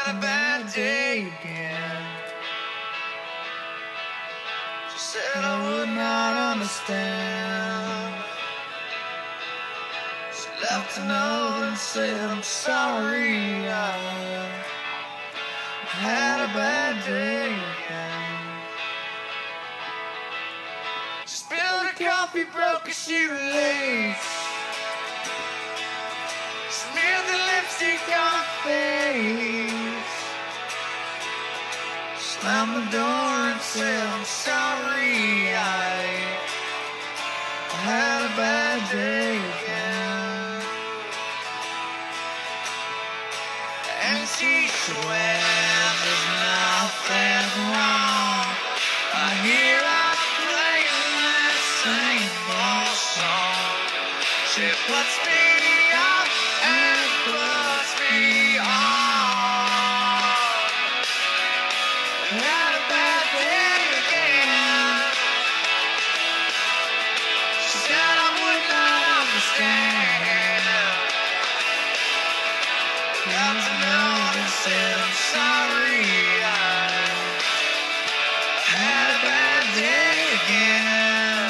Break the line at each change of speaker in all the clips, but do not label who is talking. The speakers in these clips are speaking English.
had a bad day again. She said I would not understand. She left a note and said I'm sorry, I had a bad day again. She spilled her coffee, broke her shoelace, smeared the lipstick on her face, slammed the door and said I'm sorry, I had a bad day again. And she swears there's nothing wrong. I hear her playing that same old song. She puts me up and puts me on. Had a bad day again. She said I would not understand. Got to know and said I'm sorry, I had a bad day again.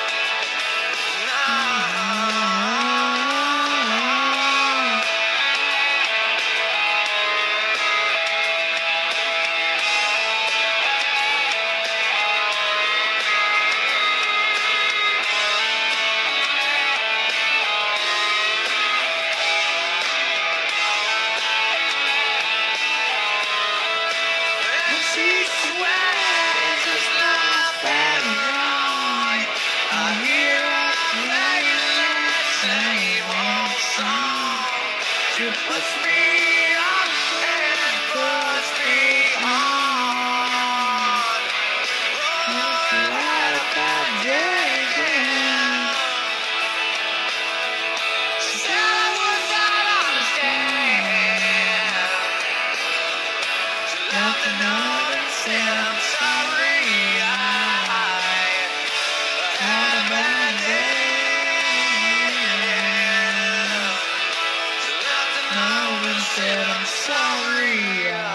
She swears there's nothing wrong. I hear her playing that same old song. She puts me up and puts me on. Oh, she had a bad day again. She said I would not understand. She left a note and said I'm sorry, I had a bad day. She left a note and said I'm sorry,